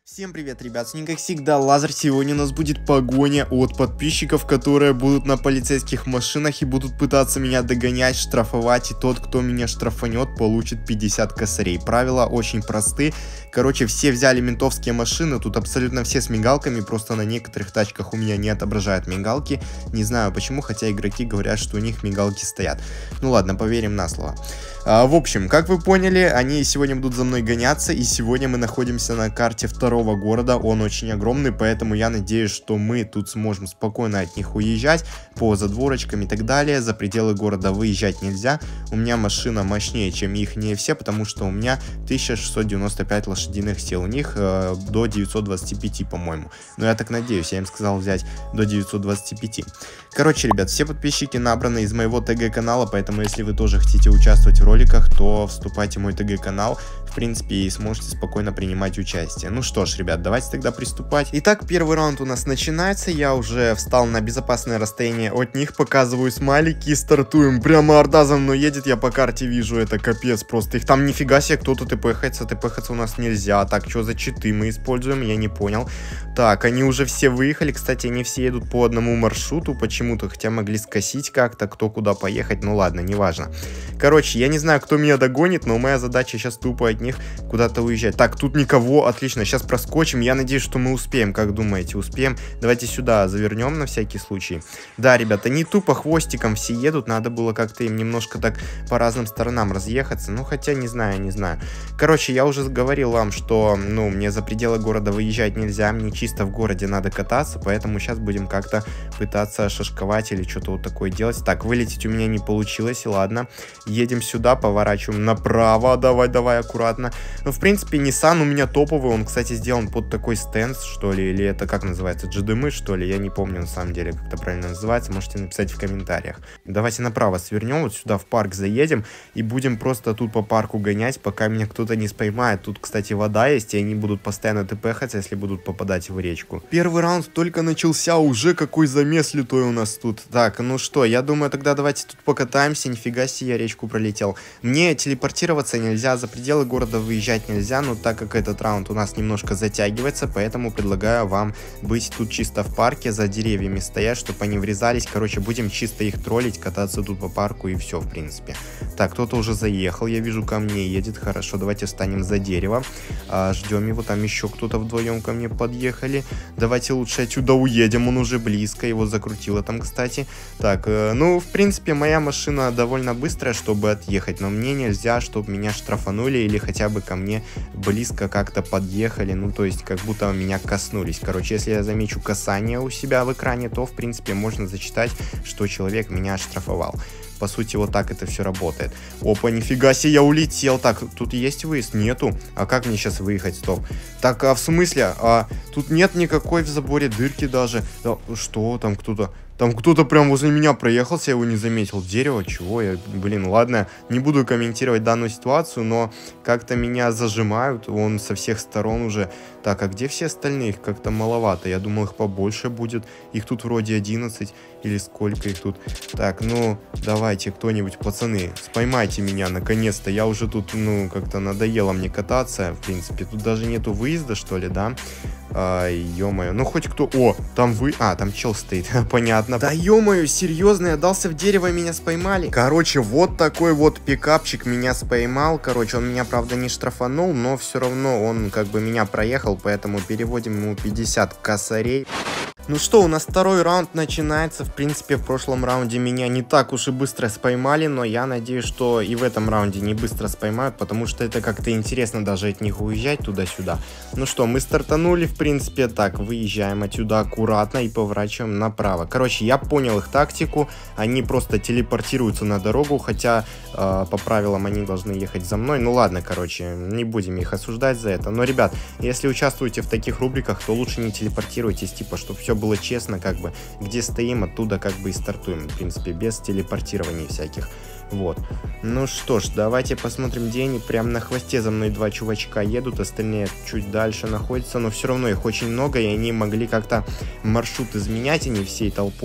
Всем привет, ребят, с ним как всегда Лазер. Сегодня у нас будет погоня от подписчиков, которые будут на полицейских машинах и будут пытаться меня догонять, штрафовать, и тот, кто меня штрафанет, получит 50 косарей. Правила очень просты. Короче, все взяли ментовские машины, тут абсолютно все с мигалками, просто на некоторых тачках у меня не отображают мигалки. Не знаю почему, хотя игроки говорят, что у них мигалки стоят. Ну ладно, поверим на слово. В общем, как вы поняли, они сегодня будут за мной гоняться, и сегодня мы находимся на карте второго города, он очень огромный, поэтому я надеюсь, что мы тут сможем спокойно от них уезжать по задворочкам и так далее. За пределы города выезжать нельзя, у меня машина мощнее, чем их не все, потому что у меня 1695 лошадиных сил, у них до 925, по-моему. Но я так надеюсь, я им сказал взять до 925. Короче, ребят, все подписчики набраны из моего ТГ-канала, поэтому если вы тоже хотите участвовать в роликах, то вступайте в мой ТГ-канал, в принципе, и сможете спокойно принимать участие. Ну что ж, ребят, давайте тогда приступать. Итак, первый раунд у нас начинается, я уже встал на безопасное расстояние от них, показываю смайлики и стартуем. Прямо орда за мной едет, я по карте вижу, это капец просто. Их там нифига себе кто-то тпхается у нас нельзя. Так, что за читы мы используем, я не понял. Так, они уже все выехали, кстати, они все едут по одному маршруту почему-то, хотя могли скосить как-то, кто куда поехать, ну ладно, неважно. Короче, я не знаю, кто меня догонит, но моя задача сейчас тупо от них куда-то уезжать. Так, тут никого, отлично, сейчас проскочим, я надеюсь, что мы успеем, как думаете, успеем? Давайте сюда завернем на всякий случай. Да, ребята, они тупо хвостиком все едут, надо было как-то им немножко так по разным сторонам разъехаться, ну хотя не знаю. Короче, я уже говорил вам, что, ну, мне за пределы города выезжать нельзя, мне чисто в городе надо кататься, поэтому сейчас будем как-то пытаться шашковать или что-то вот такое делать. Так, вылететь у меня не получилось, ладно. Едем сюда, поворачиваем направо, давай, аккуратно. Ну, в принципе, Nissan у меня топовый, он, кстати, сделан под такой стенд, что ли, или это как называется, GDM, что ли, я не помню, на самом деле, как это правильно называется, можете написать в комментариях. Давайте направо свернем, вот сюда в парк заедем, и будем просто тут по парку гонять, пока меня кто-то не споймает. Тут, кстати, вода есть, и они будут постоянно тпхаться, если будут попадать в речку. Первый раунд только начался, уже какой замес лютой у нас тут. Так, ну что, я думаю, тогда давайте тут покатаемся, нифига себе, я речку пролетел. Мне телепортироваться нельзя, за пределы города выезжать нельзя, но так как этот раунд у нас немножко затягивается, поэтому предлагаю вам быть тут чисто в парке, за деревьями стоять, чтобы они врезались. Короче, будем чисто их троллить, кататься тут по парку и все, в принципе. Так, кто-то уже заехал, я вижу, ко мне едет, хорошо, давайте встанем за дерево, ждем его, там еще кто-то вдвоем ко мне подъехали. Давайте лучше отсюда уедем, он уже близко, его закрутило там, кстати. Так, ну, в принципе, моя машина довольно быстрая, чтобы отъехать, но мне нельзя, чтобы меня штрафанули или хотя бы ко мне близко как-то подъехали, ну, то есть, как будто меня коснулись. Короче, если я замечу касание у себя в экране, то, в принципе, можно зачитать, что человек меня оштрафовал. По сути, вот так это все работает. Опа, нифига себе, я улетел. Так, тут есть выезд? Нету. А как мне сейчас выехать? Стоп. Так, а в смысле? Тут нет никакой в заборе дырки даже. Да, что там кто-то? Там кто-то прям возле меня проехался, я его не заметил. Дерево? Чего? Блин, ладно, не буду комментировать данную ситуацию, но как-то меня зажимают, он со всех сторон уже. Так, а где все остальные? Их как-то маловато, я думал, их побольше будет. Их тут вроде 11, или сколько их тут. Так, ну, давайте, кто-нибудь, пацаны, споймайте меня, наконец-то. Я уже тут, ну, как-то надоело мне кататься, в принципе. Тут даже нету выезда, что ли, да? Ё-моё, ну хоть кто... О, там там чел стоит, понятно. Да ё-моё, серьезно, я дался в дерево и меня споймали. Короче, вот такой вот пикапчик меня споймал. Короче, он меня, правда, не штрафанул, но все равно он как бы меня проехал, поэтому переводим ему 50 косарей. Ну что, у нас второй раунд начинается. В принципе, в прошлом раунде меня не так уж и быстро споймали, но я надеюсь, что и в этом раунде не быстро споймают, потому что это как-то интересно даже от них уезжать туда-сюда. Ну что, мы стартанули, в принципе, так, выезжаем отсюда аккуратно и поворачиваем направо. Короче, я понял их тактику, они просто телепортируются на дорогу, хотя по правилам они должны ехать за мной. Ну ладно, короче, не будем их осуждать за это. Но, ребят, если участвуете в таких рубриках, то лучше не телепортируйтесь, типа, чтобы все было честно, как бы, где стоим, оттуда как бы и стартуем, в принципе, без телепортирований всяких. Вот. Ну что ж, давайте посмотрим, где они. Прям на хвосте за мной два чувачка едут, остальные чуть дальше находятся, но все равно их очень много, и они могли как-то маршрут изменять, они всей толпой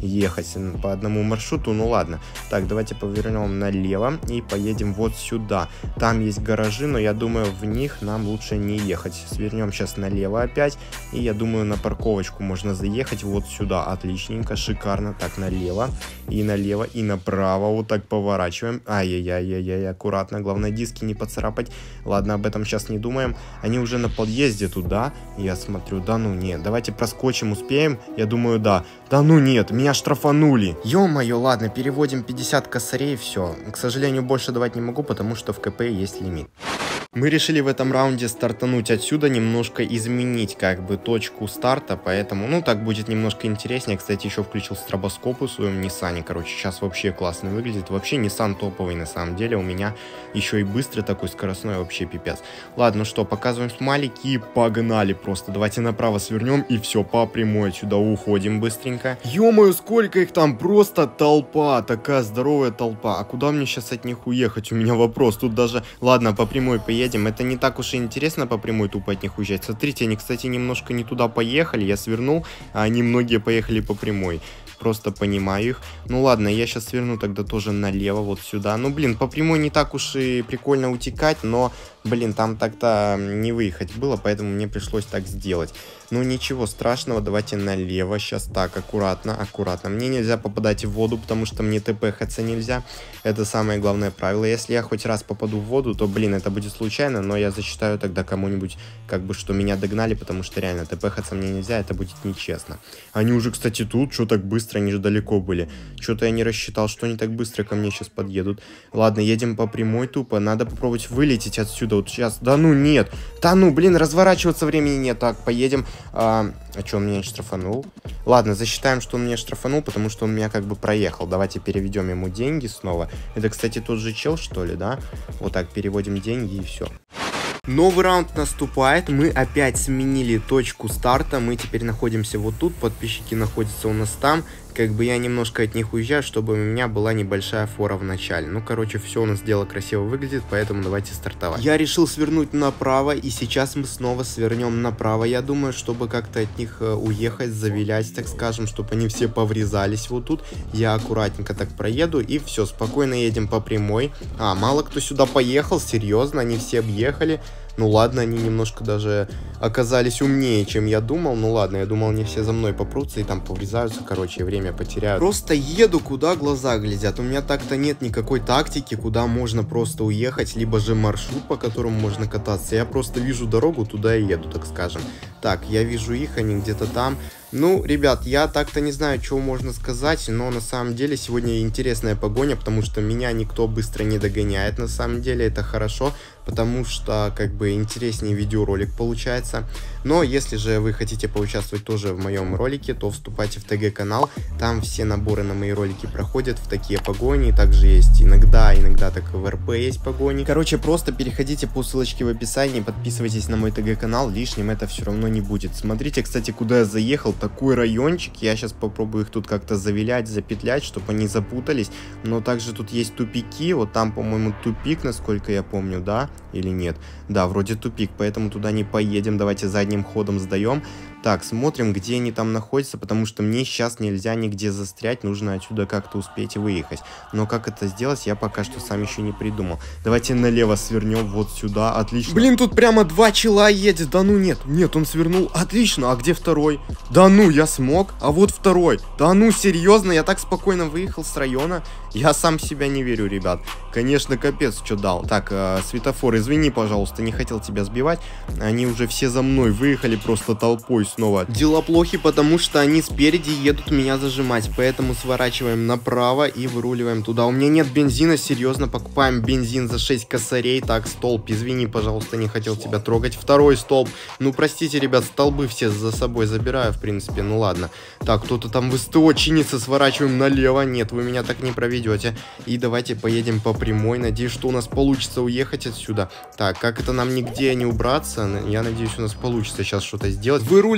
ехать по одному маршруту, ну ладно. Так, давайте повернем налево и поедем вот сюда. Там есть гаражи, но я думаю, в них нам лучше не ехать. Свернем сейчас налево опять, и я думаю, на парковочку можно заехать вот сюда. Отличненько, шикарно. Так, налево, и направо, вот так поворачиваем. Ай-яй-яй-яй-яй, аккуратно, главное диски не поцарапать. Ладно, об этом сейчас не думаем. Они уже на подъезде туда, я смотрю. Да ну нет, давайте проскочим, успеем? Я думаю, да. Да ну нет, меня штрафанули. Ё-моё, ладно, переводим 50 косарей, все. К сожалению, больше давать не могу, потому что в КП есть лимит. Мы решили в этом раунде стартануть отсюда, немножко изменить как бы точку старта, поэтому, ну, так будет немножко интереснее. Кстати, еще включил стробоскопы в своем Ниссане, короче, сейчас вообще классно выглядит. Вообще Nissan топовый на самом деле, у меня еще и быстрый такой, скоростной, вообще пипец. Ладно, ну что, показываем смайлики и погнали просто. Давайте направо свернем и все, по прямой отсюда уходим быстренько. Ё-моё, сколько их там, просто толпа, такая здоровая толпа. А куда мне сейчас от них уехать? У меня вопрос, тут даже, ладно, по прямой поедем. Это не так уж и интересно по прямой тупо от них уезжать. Смотрите, они, кстати, немножко не туда поехали. Я свернул, а они многие поехали по прямой. Просто понимаю их. Ну ладно, я сейчас сверну тогда тоже налево, вот сюда. Ну блин, по прямой не так уж и прикольно утекать, но, блин, там так-то не выехать было, поэтому мне пришлось так сделать. Ну ничего страшного, давайте налево. Сейчас так, аккуратно, аккуратно. Мне нельзя попадать в воду, потому что мне ТПХаться нельзя. Это самое главное правило. Если я хоть раз попаду в воду, то, блин, это будет случайно, но я засчитаю тогда кому-нибудь, как бы, что меня догнали, потому что реально ТПХаться мне нельзя, это будет нечестно. Они уже, кстати, тут, что так быстро, они же далеко были. Что-то я не рассчитал, что они так быстро ко мне сейчас подъедут. Ладно, едем по прямой тупо, надо попробовать вылететь отсюда. Вот сейчас, да ну нет, да ну, блин, разворачиваться времени нет. Так, поедем. А что, он меня штрафанул? Ладно, засчитаем, что он меня штрафанул, потому что он меня как бы проехал. Давайте переведем ему деньги снова. Это, кстати, тот же чел, что ли, да? Вот так, переводим деньги и все. Новый раунд наступает, мы опять сменили точку старта, мы теперь находимся вот тут, подписчики находятся у нас там, как бы я немножко от них уезжаю, чтобы у меня была небольшая фора в начале. Ну, короче, все у нас дело красиво выглядит, поэтому давайте стартовать. Я решил свернуть направо, и сейчас мы снова свернем направо, я думаю, чтобы как-то от них уехать, завилять, так скажем, чтобы они все поврезались вот тут. Я аккуратненько так проеду, и все, спокойно едем по прямой. Мало кто сюда поехал, серьезно, они все объехали. Ну ладно, они немножко даже оказались умнее, чем я думал. Ну ладно, я думал, они все за мной попрутся и там поврезаются, короче, время потеряют. Просто еду, куда глаза глядят. У меня так-то нет никакой тактики, куда можно просто уехать, либо же маршрут, по которому можно кататься. Я просто вижу дорогу, туда и еду, так скажем. Так, я вижу их, они где-то там. Ну, ребят, я так-то не знаю, чего можно сказать, но на самом деле сегодня интересная погоня, потому что меня никто быстро не догоняет, на самом деле это хорошо, потому что как бы интереснее видеоролик получается. Но если же вы хотите поучаствовать тоже в моем ролике, то вступайте в ТГ-канал, там все наборы на мои ролики проходят в такие погони, также есть иногда так в РП есть погони. Короче, просто переходите по ссылочке в описании, подписывайтесь на мой ТГ-канал, лишним это все равно не будет. Смотрите, кстати, куда я заехал, такой райончик, я сейчас попробую их тут как-то завилять, запетлять, чтобы они запутались, но также тут есть тупики, вот там, по-моему, тупик, насколько я помню, да, или нет? Да, вроде тупик, поэтому туда не поедем, давайте задним ходом сдаем. Так, смотрим, где они там находятся, потому что мне сейчас нельзя нигде застрять, нужно отсюда как-то успеть выехать. Но как это сделать, я пока что сам еще не придумал. Давайте налево свернем вот сюда, отлично. Блин, тут прямо два чела едет, да ну нет, он свернул, отлично, а где второй? Да ну, я смог, а вот второй. Да ну, серьезно, я так спокойно выехал с района, я сам в себя не верю, ребят. Конечно, капец, что дал. Так, светофор, извини, пожалуйста, не хотел тебя сбивать, они уже все за мной выехали просто толпой снова. Дела плохи, потому что они спереди едут меня зажимать, поэтому сворачиваем направо и выруливаем туда. У меня нет бензина, серьезно, покупаем бензин за 6 косарей. Так, столб, извини, пожалуйста, не хотел тебя трогать. Второй столб, ну простите, ребят, столбы все за собой забираю, в принципе, ну ладно. Так, кто-то там в СТО чинится, сворачиваем налево, нет, вы меня так не проведете. И давайте поедем по прямой, надеюсь, что у нас получится уехать отсюда. Так, как это нам нигде не убраться, я надеюсь, у нас получится сейчас что-то сделать. Выруливаем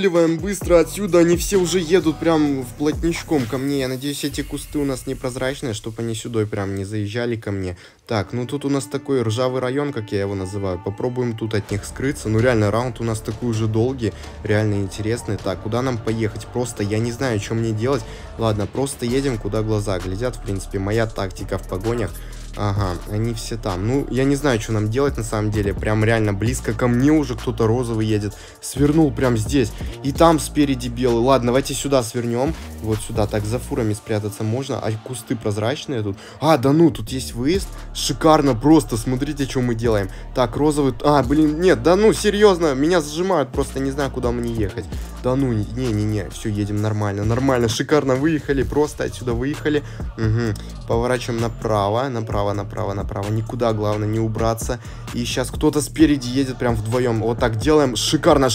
сваливаем быстро отсюда, они все уже едут прям вплотничком ко мне. Я надеюсь, эти кусты у нас непрозрачные, чтобы они сюда прям не заезжали ко мне. Так, ну тут у нас такой ржавый район, как я его называю. Попробуем тут от них скрыться. Ну реально, раунд у нас такой уже долгий, реально интересный. Так, куда нам поехать? Просто я не знаю, что мне делать. Ладно, просто едем, куда глаза глядят. В принципе, моя тактика в погонях. Ага, они все там. Ну, я не знаю, что нам делать на самом деле. Прям реально близко ко мне уже кто-то розовый едет. Свернул прям здесь. И там спереди белый. Ладно, давайте сюда свернем. Вот сюда. Так, за фурами спрятаться можно. А кусты прозрачные тут. А, да ну, тут есть выезд. Шикарно просто. Смотрите, что мы делаем. Так, розовый... А, блин, нет, да ну, серьезно. Меня зажимают. Просто не знаю, куда мне ехать. Да ну, не-не-не. Все, едем нормально. Нормально, шикарно выехали. Просто отсюда выехали. Угу. Поворачиваем направо. Направо. Никуда, главное, не убраться. И сейчас кто-то спереди едет прям вдвоем. Вот так делаем. Шикарно,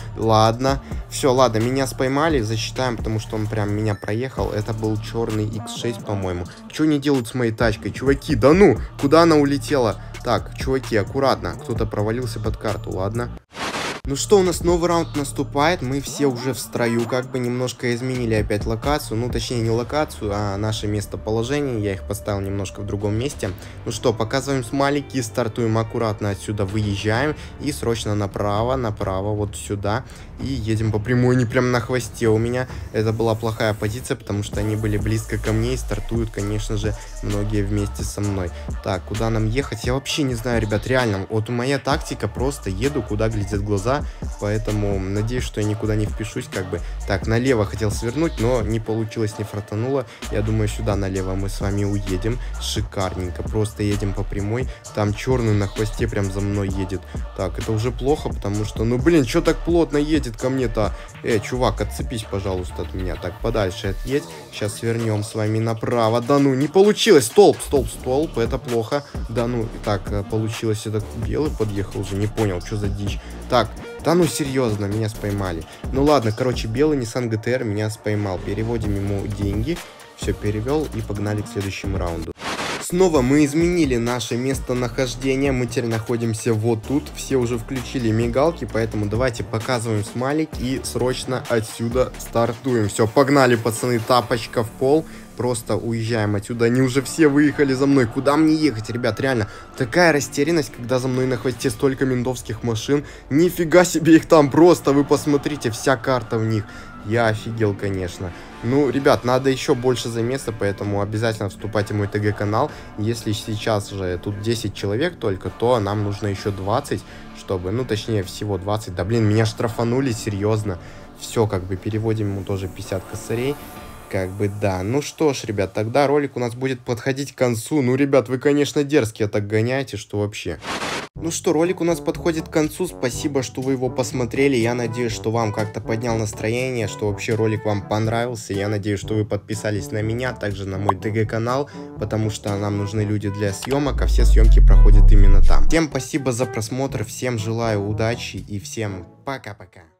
Ладно. Все, ладно, меня споймали. Засчитаем, потому что он прям меня проехал. Это был черный X6, по-моему. Что они делают с моей тачкой? Чуваки, да ну! Куда она улетела? Так, чуваки, аккуратно. Кто-то провалился под карту, ладно. Ну что, у нас новый раунд наступает, мы все уже в строю, как бы немножко изменили опять локацию, ну точнее не локацию, а наше местоположение, я их поставил немножко в другом месте. Ну что, показываем смайлики, стартуем аккуратно отсюда, выезжаем и срочно направо, вот сюда и едем по прямой, они прям на хвосте у меня. Это была плохая позиция, потому что они были близко ко мне и стартуют, конечно же, многие вместе со мной. Так, куда нам ехать? Я вообще не знаю, ребят, реально, вот моя тактика, просто еду, куда глядят глаза. Поэтому надеюсь, что я никуда не впишусь, как бы. Так, налево хотел свернуть, но не получилось, не фартануло. Я думаю, сюда налево мы с вами уедем. Шикарненько, просто едем по прямой. Там черный на хвосте прям за мной едет. Так, это уже плохо, потому что, ну блин, что так плотно едет ко мне-то? Чувак, отцепись, пожалуйста, от меня. Так, подальше отъедь. Сейчас свернем с вами направо. Да ну, не получилось. Столб, это плохо. Да ну, так, получилось. Этот белый подъехал уже, не понял, что за дичь. Так, да ну серьезно, меня споймали. Ну ладно, короче, белый Nissan GT-R меня споймал. Переводим ему деньги. Все, перевел и погнали к следующему раунду. Снова мы изменили наше местонахождение. Мы теперь находимся вот тут. Все уже включили мигалки, поэтому давайте показываем смайлик и срочно отсюда стартуем. Все, погнали, пацаны, тапочка в пол. Просто уезжаем отсюда. Они уже все выехали за мной. Куда мне ехать, ребят? Реально, такая растерянность, когда за мной на хвосте столько ментовских машин. Нифига себе их там просто. Вы посмотрите, вся карта в них. Я офигел, конечно. Ну, ребят, надо еще больше замеса, поэтому обязательно вступайте в мой ТГ-канал. Если сейчас же тут 10 человек только, то нам нужно еще 20, чтобы, ну, точнее, всего 20. Да, блин, меня штрафанули, серьезно. Все, как бы, переводим ему тоже 50 косарей. Как бы да. Ну что ж, ребят, тогда ролик у нас будет подходить к концу. Ну, ребят, вы, конечно, дерзкие так гоняете, что вообще. Ну что, ролик у нас подходит к концу. Спасибо, что вы его посмотрели. Я надеюсь, что вам как-то поднял настроение, что вообще ролик вам понравился. Я надеюсь, что вы подписались на меня, также на мой ТГ-канал, потому что нам нужны люди для съемок, а все съемки проходят именно там. Всем спасибо за просмотр, всем желаю удачи и всем пока-пока.